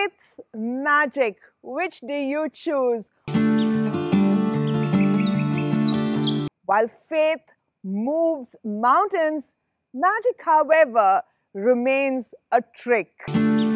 Faith, magic, which do you choose? While faith moves mountains, magic, however, remains a trick.